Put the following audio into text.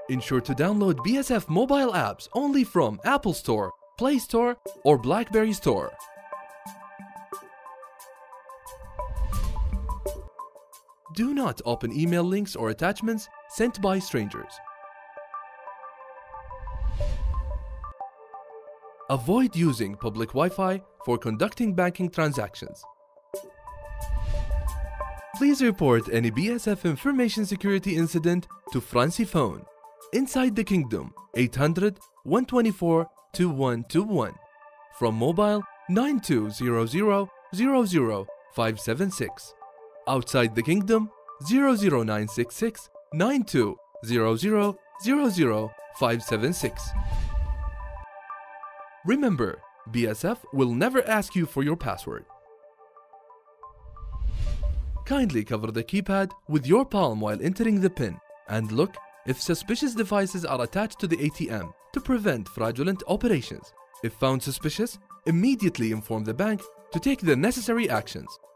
Ensure to download BSF mobile apps only from Apple Store, Play Store, or BlackBerry Store. Do not open email links or attachments sent by strangers. Avoid using public Wi-Fi for conducting banking transactions. Please report any BSF information security incident to Franciphone, Inside the Kingdom, 800-124-2121. From mobile 9200-00576. Outside the Kingdom, 00966-9200-00576. Remember, BSF will never ask you for your password. Kindly cover the keypad with your palm while entering the PIN and look if suspicious devices are attached to the ATM to prevent fraudulent operations. If found suspicious, immediately inform the bank to take the necessary actions.